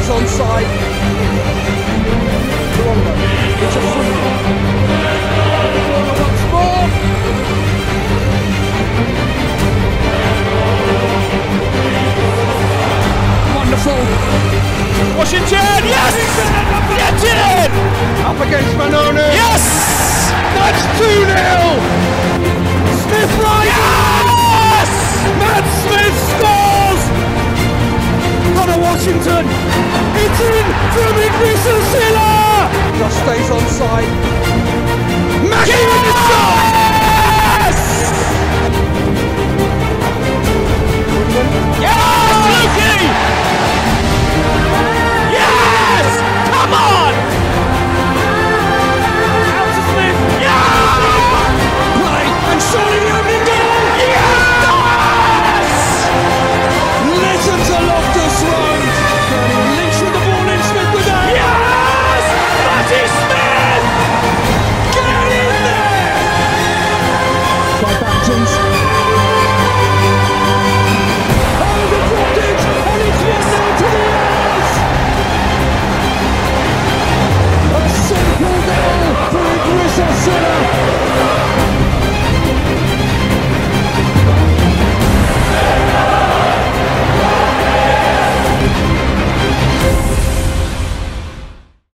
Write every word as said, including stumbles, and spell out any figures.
stays onside. It's a free. Corner once more. Wonderful. Washington, yes! Get in! Up against Manone. Yes! That's two nil! Smith rises! Yes! Matt Smith scores! Connor Washington! It's in from Ignition Silla! Just stays onside. Mackie with the shot!